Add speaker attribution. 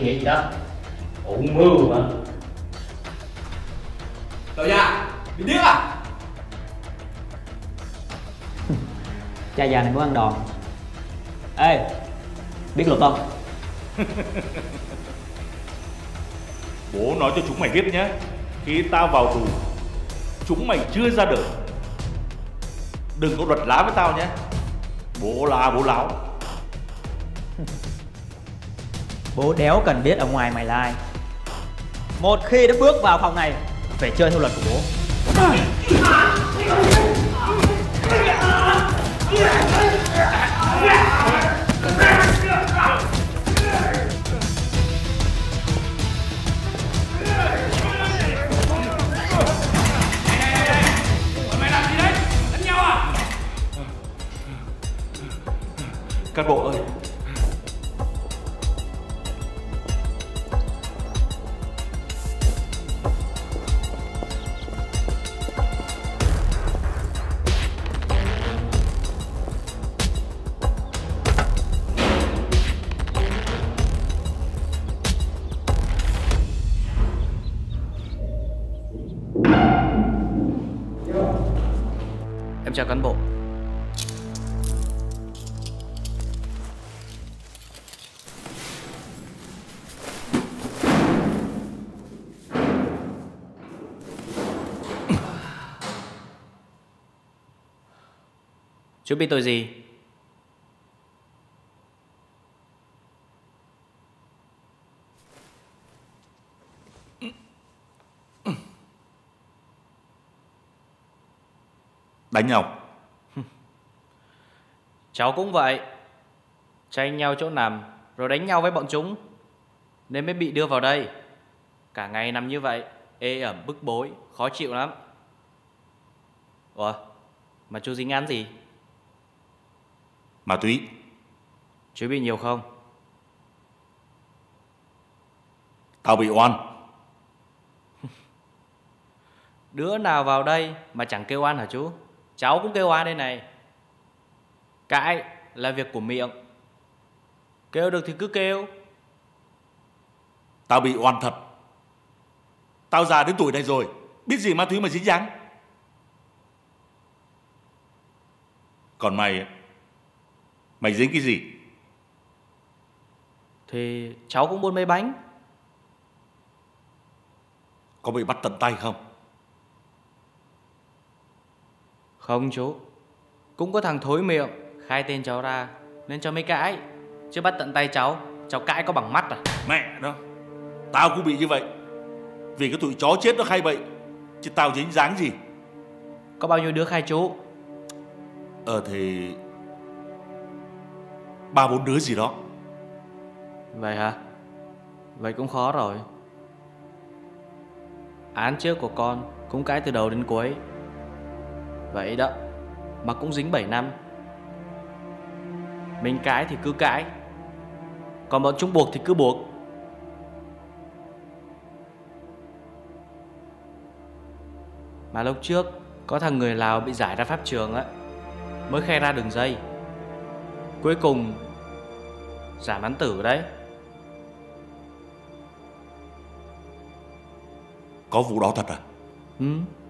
Speaker 1: nghĩ đó. Ủ mưu mà.
Speaker 2: Tao già, bị điếc à?
Speaker 1: Cha già này muốn ăn đòn. Ê, biết luật không?
Speaker 3: Bố nói cho chúng mày biết nhé, khi tao vào tù, chúng mày chưa ra đời. Đừng có luật lá với tao nhé. Bố là bố láo.
Speaker 1: Bố đéo cần biết ở ngoài mày là ai. Một khi đã bước vào phòng này, phải chơi theo luật của bố.
Speaker 3: Các bộ ơi,
Speaker 1: Em chào cán bộ. Chú bị tội gì?
Speaker 3: đánh nhau.
Speaker 1: Cháu cũng vậy. Tranh nhau chỗ nằm rồi đánh nhau với bọn chúng, nên mới bị đưa vào đây. Cả ngày nằm như vậy, ê ẩm bức bối, khó chịu lắm. Ủa, mà chú dính án gì?
Speaker 3: Ma túy.
Speaker 1: Chú bị nhiều không?
Speaker 3: Tao bị oan.
Speaker 1: Đứa nào vào đây mà chẳng kêu oan hả chú? Cháu cũng kêu oan đây này. Cãi là việc của miệng. Kêu được thì cứ kêu.
Speaker 3: Tao bị oan thật. Tao già đến tuổi này rồi, biết gì ma túy mà dính dáng. Còn mày, mày dính cái gì?
Speaker 1: Thì cháu cũng buôn mấy bánh.
Speaker 3: Có bị bắt tận tay không?
Speaker 1: Không chú. Cũng có thằng thối miệng khai tên cháu ra nên cho mới cãi. Chứ bắt tận tay cháu cãi có bằng mắt à?
Speaker 3: Mẹ đó, tao cũng bị như vậy. Vì cái tụi chó chết nó khai bậy, chứ tao dính dáng gì.
Speaker 1: Có bao nhiêu đứa khai chú?
Speaker 3: Thì 3-4 đứa gì đó.
Speaker 1: Vậy hả? Vậy cũng khó rồi. Án trước của con cũng cãi từ đầu đến cuối. Vậy đó, mà cũng dính 7 năm. Mình cãi thì cứ cãi, còn bọn chúng buộc thì cứ buộc. Mà lúc trước có thằng người Lào bị giải ra pháp trường á, mới khai ra đường dây. Cuối cùng giảm án tử đấy.
Speaker 3: Có vụ đó thật à?
Speaker 1: Ừ.